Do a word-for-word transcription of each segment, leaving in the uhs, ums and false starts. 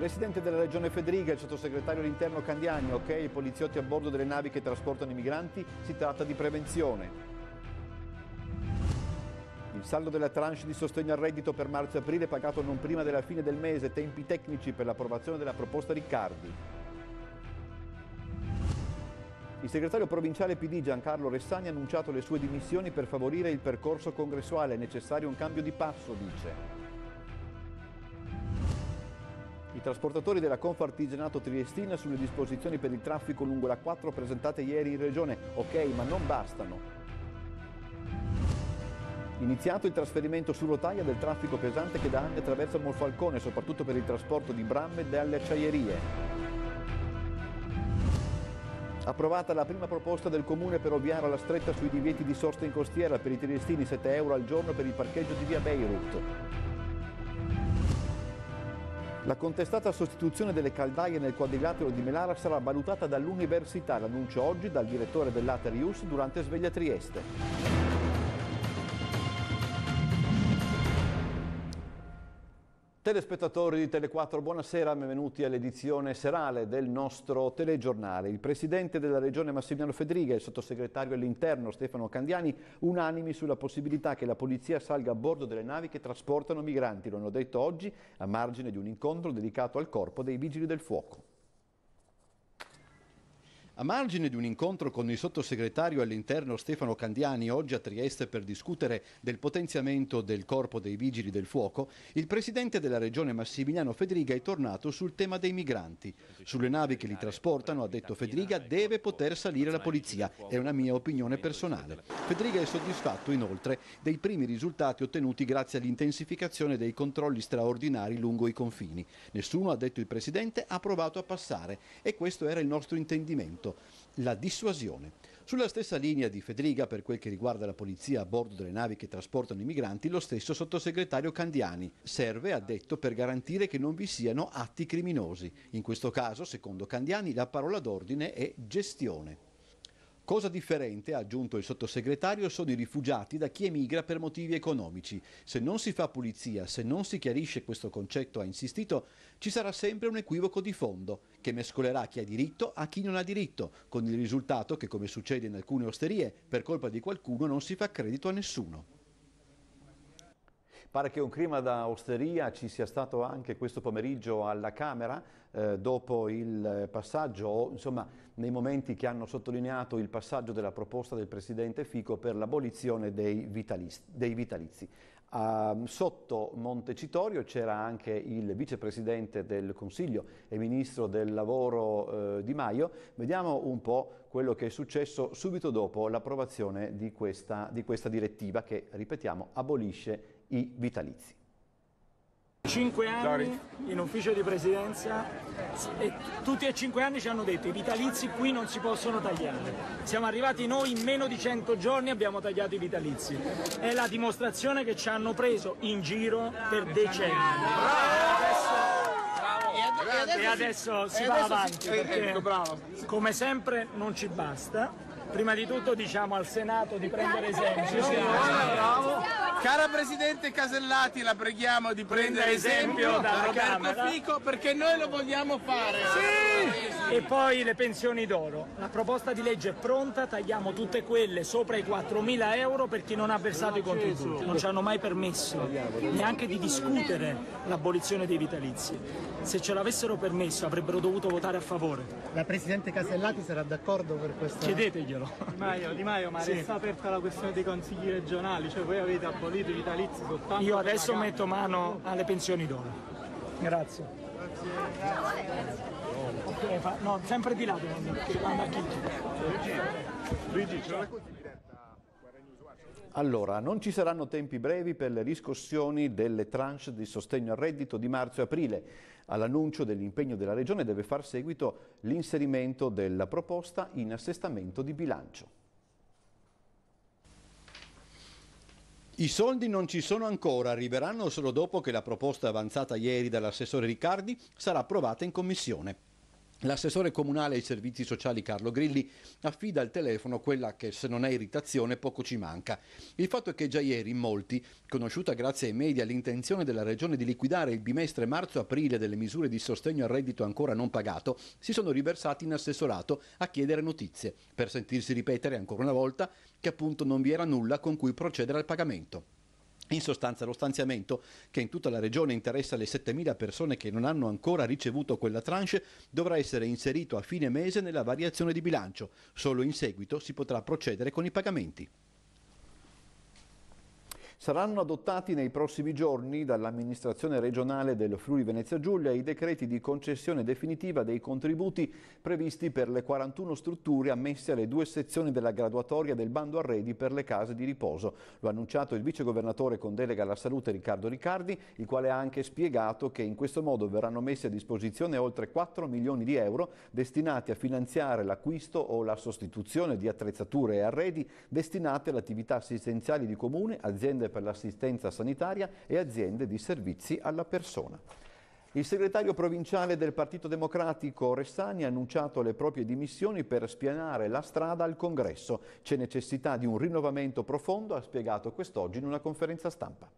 Presidente della Regione Fedriga, il sottosegretario all'interno Candiani, ok, i poliziotti a bordo delle navi che trasportano i migranti, si tratta di prevenzione. Il saldo della tranche di sostegno al reddito per marzo-aprile pagato non prima della fine del mese, tempi tecnici per l'approvazione della proposta Riccardi. Il segretario provinciale P D Giancarlo Ressani ha annunciato le sue dimissioni per favorire il percorso congressuale, è necessario un cambio di passo, dice. I trasportatori della Confartigianato Triestina sulle disposizioni per il traffico lungo la quattro presentate ieri in Regione. Ok, ma non bastano. Iniziato il trasferimento su rotaia del traffico pesante che da anni attraversa Monfalcone, soprattutto per il trasporto di bramme dalle acciaierie. Approvata la prima proposta del Comune per ovviare alla stretta sui divieti di sosta in costiera per i triestini, sette euro al giorno per il parcheggio di via Beirut. La contestata sostituzione delle caldaie nel quadrilatero di Melara sarà valutata dall'Università, l'annuncio oggi dal direttore dell'Aterius durante Sveglia Trieste. Telespettatori di Tele quattro, buonasera, benvenuti all'edizione serale del nostro telegiornale. Il Presidente della Regione Massimiliano Fedriga e il Sottosegretario all'Interno Stefano Candiani unanimi sulla possibilità che la Polizia salga a bordo delle navi che trasportano migranti, lo hanno detto oggi a margine di un incontro dedicato al Corpo dei Vigili del Fuoco. A margine di un incontro con il sottosegretario all'interno Stefano Candiani oggi a Trieste per discutere del potenziamento del Corpo dei Vigili del Fuoco, il presidente della regione Massimiliano Fedriga è tornato sul tema dei migranti. Sulle navi che li trasportano, ha detto Fedriga, deve poter salire la polizia, è una mia opinione personale. Fedriga è soddisfatto inoltre dei primi risultati ottenuti grazie all'intensificazione dei controlli straordinari lungo i confini. Nessuno, ha detto il presidente, ha provato a passare e questo era il nostro intendimento. La dissuasione. Sulla stessa linea di Fedriga per quel che riguarda la polizia a bordo delle navi che trasportano i migranti, lo stesso sottosegretario Candiani. Serve, ha detto, per garantire che non vi siano atti criminosi. In questo caso, secondo Candiani, la parola d'ordine è gestione. Cosa differente, ha aggiunto il sottosegretario, sono i rifugiati da chi emigra per motivi economici. Se non si fa pulizia, se non si chiarisce questo concetto, ha insistito, ci sarà sempre un equivoco di fondo che mescolerà chi ha diritto a chi non ha diritto, con il risultato che, come succede in alcune osterie, per colpa di qualcuno non si fa credito a nessuno. Pare che un clima da osteria ci sia stato anche questo pomeriggio alla Camera, eh, dopo il passaggio, o insomma nei momenti che hanno sottolineato il passaggio della proposta del Presidente Fico per l'abolizione dei, dei vitalizi. Uh, sotto Montecitorio c'era anche il Vicepresidente del Consiglio e Ministro del Lavoro eh, Di Maio. Vediamo un po' quello che è successo subito dopo l'approvazione di questa, di questa direttiva che, ripetiamo, abolisce i vitalizi. Cinque anni in ufficio di presidenza e tutti e cinque anni ci hanno detto i vitalizi qui non si possono tagliare. Siamo arrivati noi in meno di cento giorni abbiamo tagliato i vitalizi. È la dimostrazione che ci hanno preso in giro per decenni. E adesso si va avanti perché come sempre non ci basta. Prima di tutto diciamo al Senato di prendere esempio. Cara Presidente Casellati, la preghiamo di prendere esempio da Roberto Fico perché noi lo vogliamo fare. Sì! E poi le pensioni d'oro. La proposta di legge è pronta, tagliamo tutte quelle sopra i quattromila euro per chi non ha versato i contributi. Non ci hanno mai permesso neanche di discutere l'abolizione dei vitalizi. Se ce l'avessero permesso avrebbero dovuto votare a favore. La Presidente Casellati sarà d'accordo per questo? Chiedeteglielo. Di Maio, Di Maio, ma sì. Resta aperta la questione dei consigli regionali, cioè voi avete abolito i vitalizi soltanto. Io adesso metto mano alle pensioni d'oro. Grazie. Grazie. Okay, fa... No, sempre di là perché manda a chi. Luigi, ce la racconti in diretta? Allora, non ci saranno tempi brevi per le riscossioni delle tranche di sostegno al reddito di marzo e aprile. All'annuncio dell'impegno della Regione deve far seguito l'inserimento della proposta in assestamento di bilancio. I soldi non ci sono ancora, arriveranno solo dopo che la proposta avanzata ieri dall'assessore Riccardi sarà approvata in Commissione. L'assessore comunale ai servizi sociali Carlo Grilli affida al telefono quella che, se non è irritazione, poco ci manca. Il fatto è che già ieri in molti, conosciuta grazie ai media l'intenzione della Regione di liquidare il bimestre marzo-aprile delle misure di sostegno al reddito ancora non pagato, si sono riversati in assessorato a chiedere notizie, per sentirsi ripetere ancora una volta che appunto non vi era nulla con cui procedere al pagamento. In sostanza lo stanziamento, che in tutta la regione interessa le settemila persone che non hanno ancora ricevuto quella tranche, dovrà essere inserito a fine mese nella variazione di bilancio. Solo in seguito si potrà procedere con i pagamenti. Saranno adottati nei prossimi giorni dall'amministrazione regionale del Friuli Venezia Giulia i decreti di concessione definitiva dei contributi previsti per le quarantuno strutture ammesse alle due sezioni della graduatoria del bando arredi per le case di riposo. Lo ha annunciato il vicegovernatore con delega alla salute Riccardo Riccardi, il quale ha anche spiegato che in questo modo verranno messi a disposizione oltre quattro milioni di euro destinati a finanziare l'acquisto o la sostituzione di attrezzature e arredi destinate alle attività assistenziali di comune, aziende per l'assistenza sanitaria e aziende di servizi alla persona. Il segretario provinciale del Partito Democratico Ressani ha annunciato le proprie dimissioni per spianare la strada al Congresso. C'è necessità di un rinnovamento profondo, ha spiegato quest'oggi in una conferenza stampa.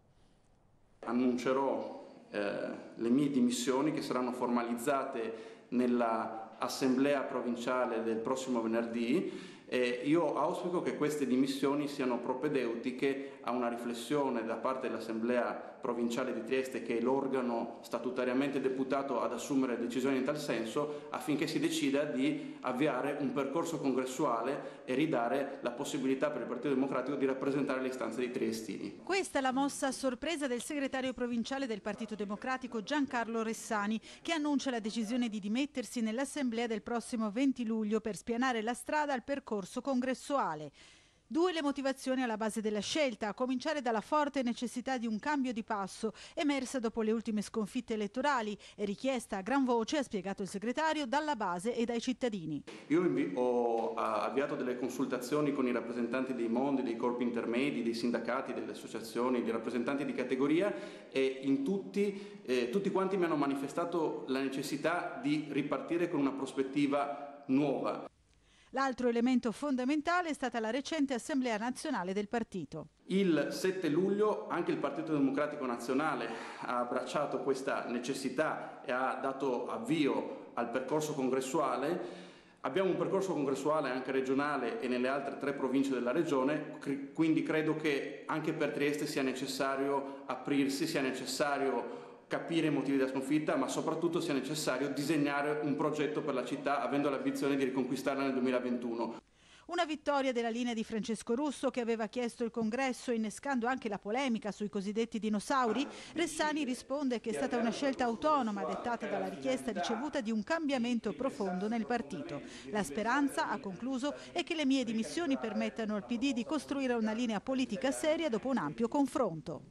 Annuncerò eh, le mie dimissioni che saranno formalizzate nella assemblea provinciale del prossimo venerdì. E io auspico che queste dimissioni siano propedeutiche a una riflessione da parte dell'Assemblea provinciale di Trieste, che è l'organo statutariamente deputato ad assumere decisioni in tal senso, affinché si decida di avviare un percorso congressuale e ridare la possibilità per il Partito Democratico di rappresentare le istanze dei triestini. Questa è la mossa a sorpresa del segretario provinciale del Partito Democratico Giancarlo Ressani, che annuncia la decisione di dimettersi nell'Assemblea del prossimo venti luglio per spianare la strada al percorso congressuale. Due le motivazioni alla base della scelta, a cominciare dalla forte necessità di un cambio di passo emersa dopo le ultime sconfitte elettorali e richiesta a gran voce, ha spiegato il segretario, dalla base e dai cittadini. Io ho avviato delle consultazioni con i rappresentanti dei mondi, dei corpi intermedi, dei sindacati, delle associazioni, dei rappresentanti di categoria, e in tutti, eh, tutti quanti mi hanno manifestato la necessità di ripartire con una prospettiva nuova. L'altro elemento fondamentale è stata la recente Assemblea nazionale del partito. Il sette luglio anche il Partito Democratico Nazionale ha abbracciato questa necessità e ha dato avvio al percorso congressuale. Abbiamo un percorso congressuale anche regionale e nelle altre tre province della regione, quindi credo che anche per Trieste sia necessario aprirsi, sia necessario capire i motivi della sconfitta, ma soprattutto sia necessario disegnare un progetto per la città, avendo l'ambizione di riconquistarla nel duemilaventuno. Una vittoria della linea di Francesco Russo, che aveva chiesto il congresso innescando anche la polemica sui cosiddetti dinosauri. Ressani risponde che è stata una scelta autonoma dettata dalla richiesta ricevuta di un cambiamento profondo nel partito. La speranza, ha concluso, è che le mie dimissioni permettano al P D di costruire una linea politica seria dopo un ampio confronto.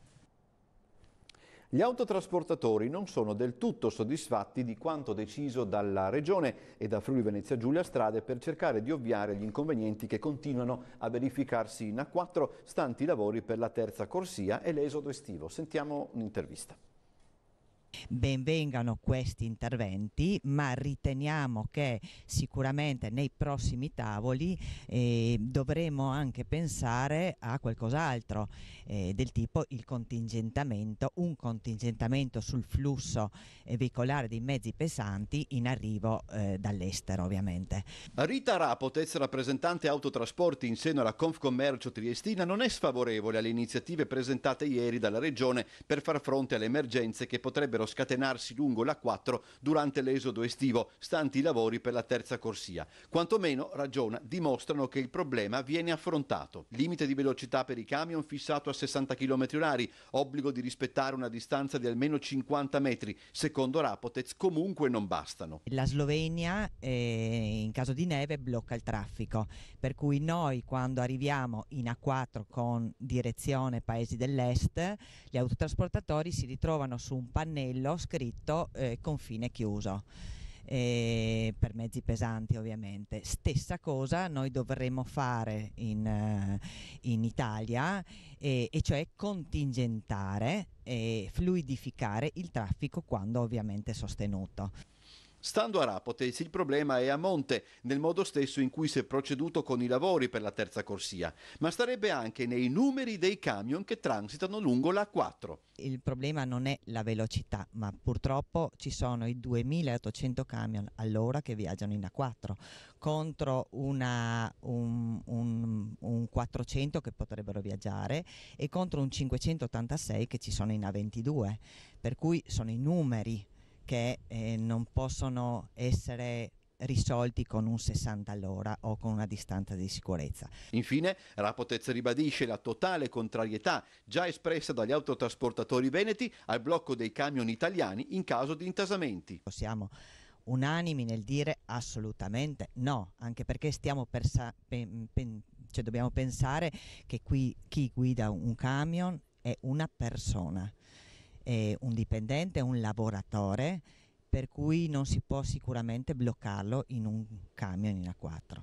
Gli autotrasportatori non sono del tutto soddisfatti di quanto deciso dalla Regione e da Friuli Venezia Giulia Strade per cercare di ovviare agli inconvenienti che continuano a verificarsi in A quattro, stanti i lavori per la terza corsia e l'esodo estivo. Sentiamo un'intervista. Ben vengano questi interventi, ma riteniamo che sicuramente nei prossimi tavoli eh, dovremo anche pensare a qualcos'altro, eh, del tipo il contingentamento, un contingentamento sul flusso eh, veicolare dei mezzi pesanti in arrivo eh, dall'estero, ovviamente. Rita Rapotez, rappresentante autotrasporti in seno alla Confcommercio Triestina, non è sfavorevole alle iniziative presentate ieri dalla Regione per far fronte alle emergenze che potrebbero scatenarsi lungo l'A quattro durante l'esodo estivo, stanti i lavori per la terza corsia. Quantomeno, ragiona, dimostrano che il problema viene affrontato. Limite di velocità per i camion fissato a sessanta chilometri orari, obbligo di rispettare una distanza di almeno cinquanta metri. Secondo Rapotez comunque non bastano. La Slovenia eh, in caso di neve blocca il traffico, per cui noi quando arriviamo in A quattro con direzione paesi dell'est, gli autotrasportatori si ritrovano su un pannello scritto eh, confine chiuso, eh, per mezzi pesanti ovviamente. Stessa cosa noi dovremmo fare in, uh, in Italia, eh, e cioè contingentare e fluidificare il traffico quando ovviamente sostenuto. Stando a Rapotez, il problema è a monte, nel modo stesso in cui si è proceduto con i lavori per la terza corsia, ma starebbe anche nei numeri dei camion che transitano lungo la A quattro. Il problema non è la velocità, ma purtroppo ci sono i duemilaottocento camion all'ora che viaggiano in A quattro contro una, un, un, un quattrocento che potrebbero viaggiare e contro un cinquecentottantasei che ci sono in A ventidue, per cui sono i numeri che eh, non possono essere risolti con un sessanta all'ora o con una distanza di sicurezza. Infine, Rapotez ribadisce la totale contrarietà già espressa dagli autotrasportatori veneti al blocco dei camion italiani in caso di intasamenti. Siamo unanimi nel dire assolutamente no, anche perché stiamo persa- pen- pen- cioè dobbiamo pensare che qui chi guida un camion è una persona, è un dipendente, un lavoratore, per cui non si può sicuramente bloccarlo in un camion in A quattro.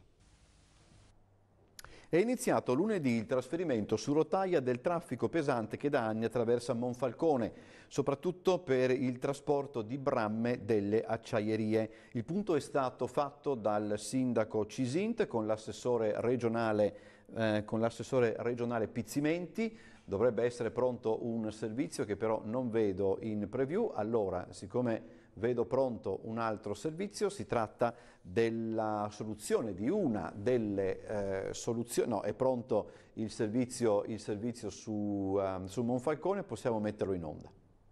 È iniziato lunedì il trasferimento su rotaia del traffico pesante che da anni attraversa Monfalcone, soprattutto per il trasporto di bramme delle acciaierie. Il punto è stato fatto dal sindaco Cisint con l'assessore regionale, eh, con l'assessore regionale Pizzimenti. Dovrebbe essere pronto un servizio che però non vedo in preview. Allora, siccome vedo pronto un altro servizio, si tratta della soluzione di una delle eh, soluzioni, no, è pronto il servizio, il servizio su, um, su Monfalcone, possiamo metterlo in onda.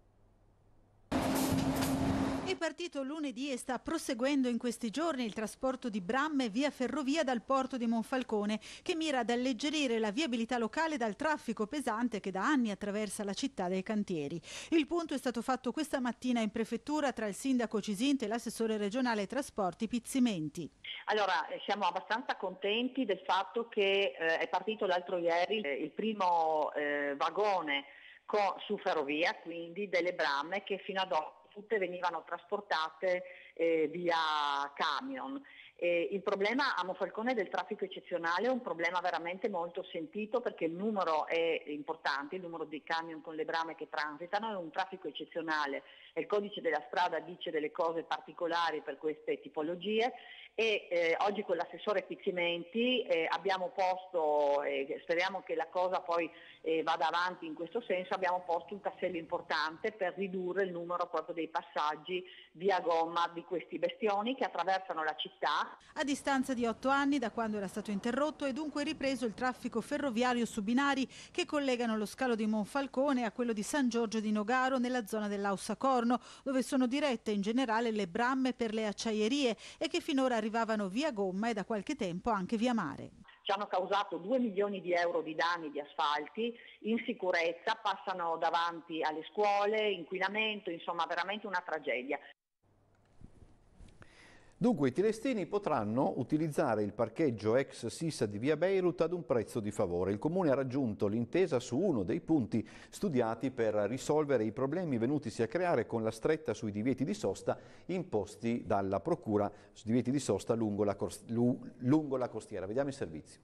È partito lunedì e sta proseguendo in questi giorni il trasporto di bramme via ferrovia dal porto di Monfalcone, che mira ad alleggerire la viabilità locale dal traffico pesante che da anni attraversa la città dei cantieri. Il punto è stato fatto questa mattina in prefettura tra il sindaco Cisint e l'assessore regionale ai trasporti Pizzimenti. Allora, siamo abbastanza contenti del fatto che eh, è partito l'altro ieri eh, il primo eh, vagone co- su ferrovia, quindi delle bramme che fino ad oggi tutte venivano trasportate eh, via camion. Eh, il problema a Monfalcone del traffico eccezionale è un problema veramente molto sentito perché il numero è importante, il numero di camion con le bramme che transitano è un traffico eccezionale e il codice della strada dice delle cose particolari per queste tipologie e eh, oggi con l'assessore Pizzimenti eh, abbiamo posto, eh, speriamo che la cosa poi eh, vada avanti in questo senso, abbiamo posto un tassello importante per ridurre il numero proprio dei passaggi via gomma di questi bestioni che attraversano la città. A distanza di otto anni da quando era stato interrotto è dunque ripreso il traffico ferroviario su binari che collegano lo scalo di Monfalcone a quello di San Giorgio di Nogaro nella zona dell'Aussa Corno, dove sono dirette in generale le bramme per le acciaierie e che finora arrivavano via gomma e da qualche tempo anche via mare. Ci hanno causato due milioni di euro di danni di asfalti, insicurezza, passano davanti alle scuole, inquinamento, insomma veramente una tragedia. Dunque i triestini potranno utilizzare il parcheggio ex Sissa di via Beirut ad un prezzo di favore. Il Comune ha raggiunto l'intesa su uno dei punti studiati per risolvere i problemi venutisi a creare con la stretta sui divieti di sosta imposti dalla Procura, su divieti di sosta lungo la, lungo la costiera. Vediamo il servizio.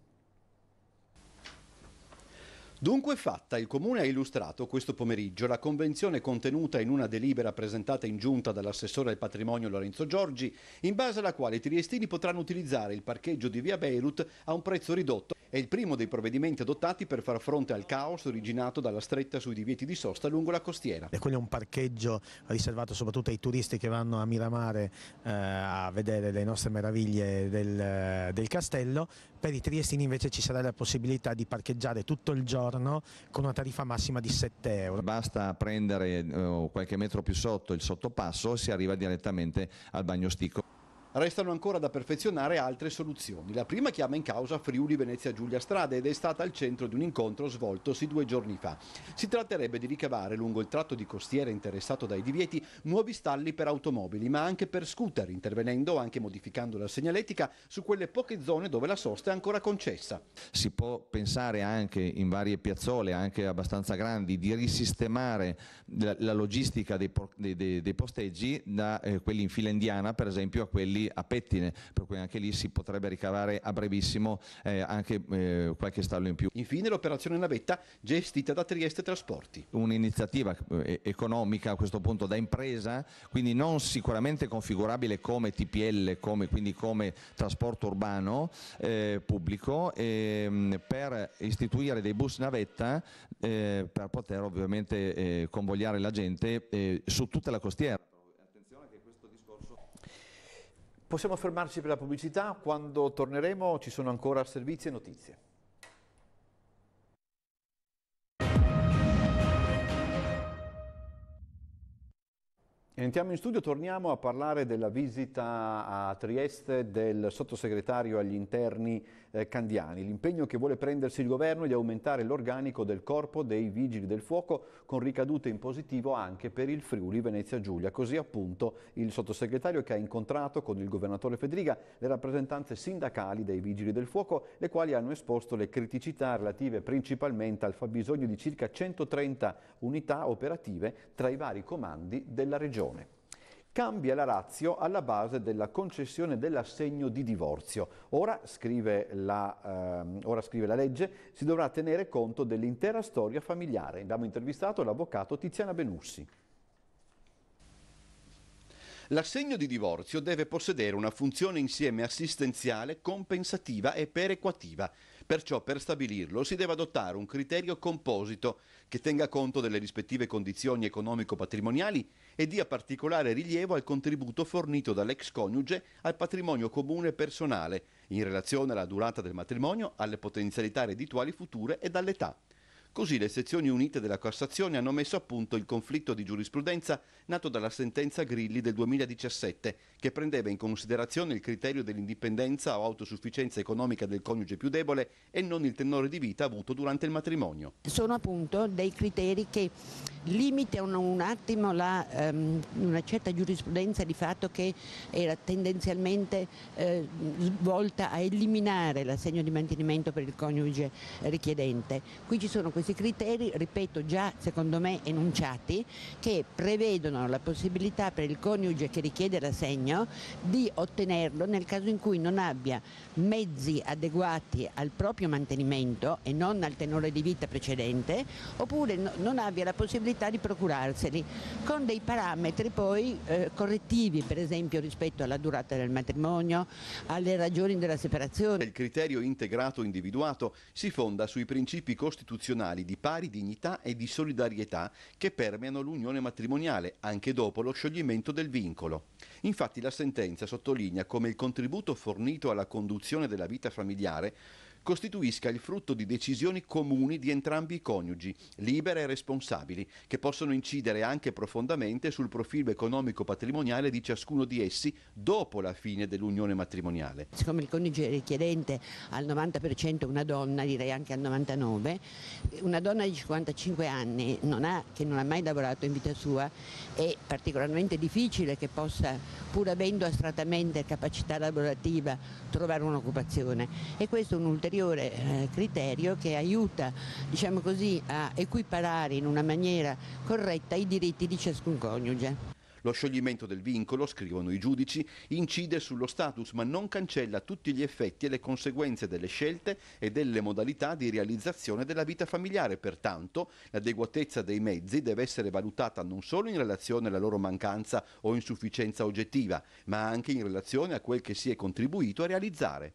Dunque fatta, il Comune ha illustrato questo pomeriggio la convenzione contenuta in una delibera presentata in giunta dall'assessore al patrimonio Lorenzo Giorgi, in base alla quale i triestini potranno utilizzare il parcheggio di via Beirut a un prezzo ridotto. È il primo dei provvedimenti adottati per far fronte al caos originato dalla stretta sui divieti di sosta lungo la costiera. E quello è un parcheggio riservato soprattutto ai turisti che vanno a Miramare eh, a vedere le nostre meraviglie del, del castello. Per i triestini invece ci sarà la possibilità di parcheggiare tutto il giorno con una tariffa massima di sette euro. Basta prendere eh, qualche metro più sotto il sottopasso e si arriva direttamente al bagnosticco. Restano ancora da perfezionare altre soluzioni. La prima chiama in causa Friuli Venezia Giulia Strada ed è stata al centro di un incontro svoltosi due giorni fa. Si tratterebbe di ricavare lungo il tratto di costiera interessato dai divieti nuovi stalli per automobili, ma anche per scooter, intervenendo anche modificando la segnaletica su quelle poche zone dove la sosta è ancora concessa. Si può pensare anche in varie piazzole, anche abbastanza grandi, di risistemare la, la logistica dei, dei, dei posteggi da eh, quelli in fila indiana, per esempio, a quelli lì a pettine, per cui anche lì si potrebbe ricavare a brevissimo eh, anche eh, qualche stallo in più. Infine l'operazione navetta gestita da Trieste Trasporti. Un'iniziativa eh, economica a questo punto da impresa, quindi non sicuramente configurabile come T P L, come, quindi come trasporto urbano eh, pubblico, eh, per istituire dei bus navetta eh, per poter ovviamente eh, convogliare la gente eh, su tutta la costiera. Attenzione che questo discorso... Possiamo fermarci per la pubblicità, quando torneremo ci sono ancora servizi e notizie. Entriamo in studio, torniamo a parlare della visita a Trieste del sottosegretario agli interni eh, Candiani. L'impegno che vuole prendersi il governo è di aumentare l'organico del corpo dei vigili del fuoco, con ricadute in positivo anche per il Friuli Venezia Giulia. Così appunto il sottosegretario, che ha incontrato con il governatore Fedriga le rappresentanze sindacali dei vigili del fuoco, le quali hanno esposto le criticità relative principalmente al fabbisogno di circa centotrenta unità operative tra i vari comandi della regione. Cambia la ratio alla base della concessione dell'assegno di divorzio. Ora, scrive la, ehm, ora scrive la legge, si dovrà tenere conto dell'intera storia familiare. Abbiamo intervistato l'avvocato Tiziana Benussi. L'assegno di divorzio deve possedere una funzione insieme assistenziale, compensativa e perequativa. Perciò per stabilirlo si deve adottare un criterio composito che tenga conto delle rispettive condizioni economico-patrimoniali e dia particolare rilievo al contributo fornito dall'ex coniuge al patrimonio comune personale in relazione alla durata del matrimonio, alle potenzialità reddituali future e all'età. Così le sezioni unite della Cassazione hanno messo a punto il conflitto di giurisprudenza nato dalla sentenza Grilli del duemiladiciassette, che prendeva in considerazione il criterio dell'indipendenza o autosufficienza economica del coniuge più debole e non il tenore di vita avuto durante il matrimonio. Sono appunto dei criteri che limitano un attimo la, um, una certa giurisprudenza di fatto che era tendenzialmente eh, volta a eliminare l'assegno di mantenimento per il coniuge richiedente. Qui ci sono questi criteri, ripeto, già secondo me enunciati, che prevedono la possibilità per il coniuge che richiede l'assegno di ottenerlo nel caso in cui non abbia mezzi adeguati al proprio mantenimento e non al tenore di vita precedente, oppure no, non abbia la possibilità di procurarseli, con dei parametri poi eh, correttivi, per esempio rispetto alla durata del matrimonio, alle ragioni della separazione. Il criterio integrato individuato si fonda sui principi costituzionali di pari dignità e di solidarietà che permeano l'unione matrimoniale anche dopo lo scioglimento del vincolo. Infatti la sentenza sottolinea come il contributo fornito alla conduzione della vita familiare costituisca il frutto di decisioni comuni di entrambi i coniugi, libere e responsabili, che possono incidere anche profondamente sul profilo economico-patrimoniale di ciascuno di essi dopo la fine dell'unione matrimoniale. Siccome il coniuge richiedente al novanta per cento è una donna, direi anche al novantanove per cento, una donna di cinquantacinque anni non ha, che non ha mai lavorato in vita sua, è particolarmente difficile che possa, pur avendo astrattamente capacità lavorativa, trovare un'occupazione, e questo è un ulteriore Eh, criterio che aiuta, diciamo così, a equiparare in una maniera corretta i diritti di ciascun coniuge. Lo scioglimento del vincolo, scrivono i giudici, incide sullo status ma non cancella tutti gli effetti e le conseguenze delle scelte e delle modalità di realizzazione della vita familiare. Pertanto l'adeguatezza dei mezzi deve essere valutata non solo in relazione alla loro mancanza o insufficienza oggettiva, ma anche in relazione a quel che si è contribuito a realizzare.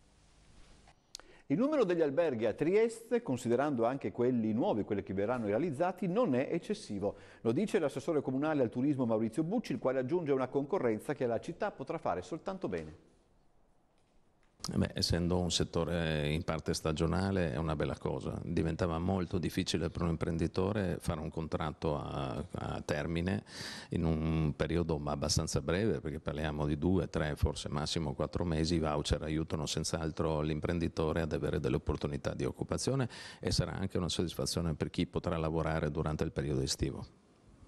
Il numero degli alberghi a Trieste, considerando anche quelli nuovi, quelli che verranno realizzati, non è eccessivo. Lo dice l'assessore comunale al turismo Maurizio Bucci, il quale aggiunge una concorrenza che la città potrà fare soltanto bene. Beh, essendo un settore in parte stagionale è una bella cosa. Diventava molto difficile per un imprenditore fare un contratto a, a termine in un periodo abbastanza breve, perché parliamo di due, tre, forse massimo quattro mesi. I voucher aiutano senz'altro l'imprenditore ad avere delle opportunità di occupazione e sarà anche una soddisfazione per chi potrà lavorare durante il periodo estivo. Perfetto.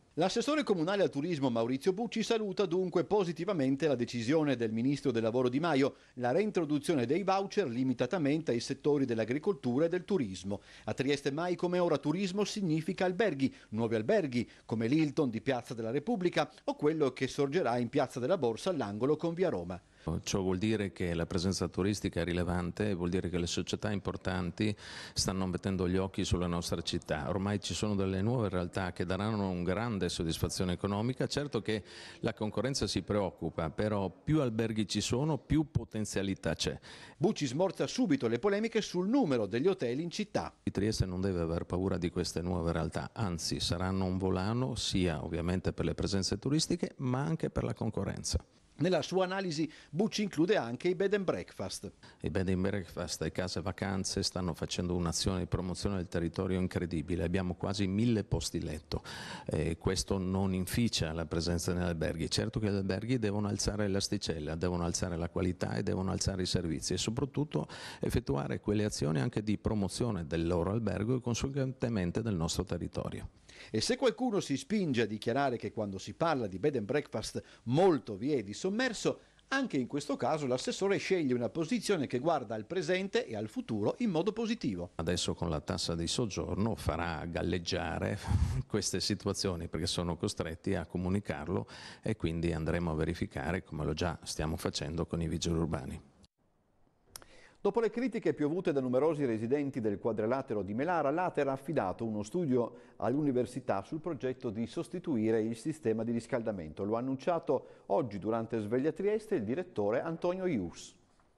L'assessore comunale al turismo Maurizio Bucci saluta dunque positivamente la decisione del ministro del lavoro Di Maio, la reintroduzione dei voucher limitatamente ai settori dell'agricoltura e del turismo. A Trieste mai come ora turismo significa alberghi, nuovi alberghi come l'Hilton di Piazza della Repubblica o quello che sorgerà in Piazza della Borsa all'angolo con Via Roma. Ciò vuol dire che la presenza turistica è rilevante, vuol dire che le società importanti stanno mettendo gli occhi sulla nostra città. Ormai ci sono delle nuove realtà che daranno un grande soddisfazione economica. Certo che la concorrenza si preoccupa, però più alberghi ci sono, più potenzialità c'è. Bucci smorza subito le polemiche sul numero degli hotel in città. Trieste non deve aver paura di queste nuove realtà, anzi saranno un volano sia ovviamente per le presenze turistiche ma anche per la concorrenza. Nella sua analisi Bucci include anche i bed and breakfast. I bed and breakfast e case vacanze stanno facendo un'azione di promozione del territorio incredibile, abbiamo quasi mille posti letto, eh, questo non inficia la presenza negli alberghi. Certo che gli alberghi devono alzare l'asticella, devono alzare la qualità e devono alzare i servizi e soprattutto effettuare quelle azioni anche di promozione del loro albergo e conseguentemente del nostro territorio. E se qualcuno si spinge a dichiarare che quando si parla di bed and breakfast molto vi è di sommerso, anche in questo caso l'assessore sceglie una posizione che guarda al presente e al futuro in modo positivo. Adesso con la tassa di soggiorno farà galleggiare queste situazioni perché sono costretti a comunicarlo e quindi andremo a verificare come lo già stiamo facendo con i vigili urbani. Dopo le critiche piovute da numerosi residenti del quadrilatero di Melara, l'Ater ha affidato uno studio all'università sul progetto di sostituire il sistema di riscaldamento. Lo ha annunciato oggi durante Sveglia Trieste il direttore Antonio Ius.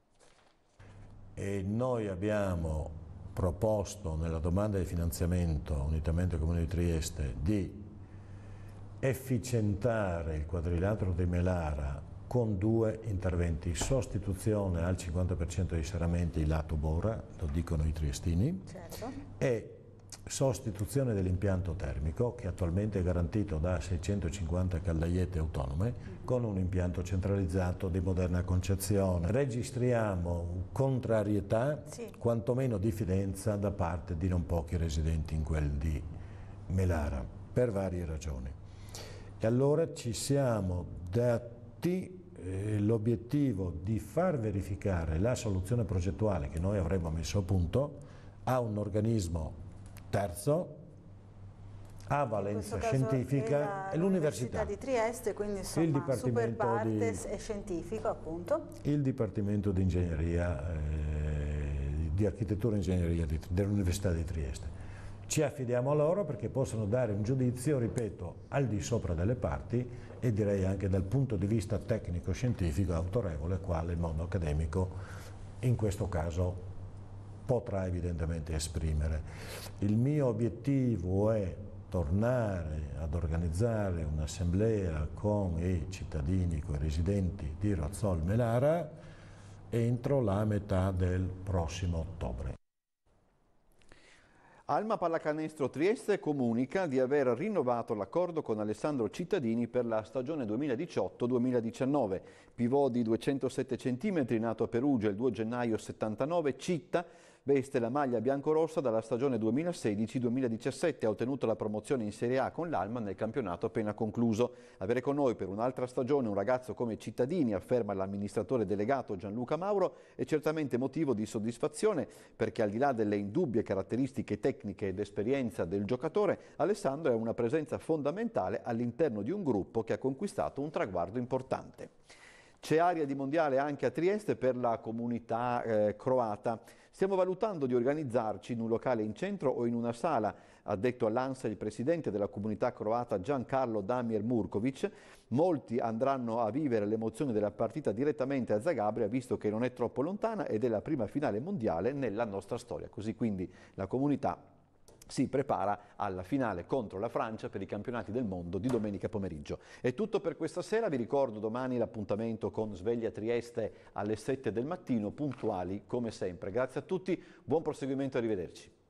E noi abbiamo proposto nella domanda di finanziamento, unitamente al Comune di Trieste, di efficientare il quadrilatero di Melara con due interventi: sostituzione al cinquanta per cento dei serramenti lato Bora, lo dicono i triestini, certo, e sostituzione dell'impianto termico che attualmente è garantito da seicentocinquanta caldaiette autonome con un impianto centralizzato di moderna concezione. Registriamo contrarietà, sì, quantomeno diffidenza da parte di non pochi residenti in quel di Melara per varie ragioni. E allora ci siamo dati l'obiettivo di far verificare la soluzione progettuale che noi avremmo messo a punto a un organismo terzo a valenza scientifica e l'Università di Trieste, quindi insomma il Dipartimento super partes di, e scientifico appunto. Il Dipartimento di Ingegneria, eh, di Architettura e Ingegneria dell'Università di Trieste. Ci affidiamo a loro perché possono dare un giudizio, ripeto, al di sopra delle parti e direi anche dal punto di vista tecnico-scientifico autorevole, quale il mondo accademico in questo caso potrà evidentemente esprimere. Il mio obiettivo è tornare ad organizzare un'assemblea con i cittadini, con i residenti di Rozzol Melara entro la metà del prossimo ottobre. Alma Pallacanestro Trieste comunica di aver rinnovato l'accordo con Alessandro Cittadini per la stagione duemiladiciotto duemiladiciannove. Pivot di duecentosette centimetri, nato a Perugia il due gennaio settantanove, Citta veste la maglia biancorossa dalla stagione duemilasedici duemiladiciassette, ha ottenuto la promozione in Serie A con l'Alma nel campionato appena concluso. Avere con noi per un'altra stagione un ragazzo come Cittadini, afferma l'amministratore delegato Gianluca Mauro, è certamente motivo di soddisfazione perché al di là delle indubbie caratteristiche tecniche ed esperienza del giocatore, Alessandro è una presenza fondamentale all'interno di un gruppo che ha conquistato un traguardo importante. C'è aria di mondiale anche a Trieste per la comunità eh, croata. Stiamo valutando di organizzarci in un locale in centro o in una sala, ha detto all'ANSA il presidente della comunità croata Giancarlo Damir Murkovic. Molti andranno a vivere l'emozione della partita direttamente a Zagabria, visto che non è troppo lontana ed è la prima finale mondiale nella nostra storia. Così quindi la comunità si prepara alla finale contro la Francia per i campionati del mondo di domenica pomeriggio. È tutto per questa sera, vi ricordo domani l'appuntamento con Sveglia Trieste alle sette del mattino, puntuali come sempre. Grazie a tutti, buon proseguimento e arrivederci.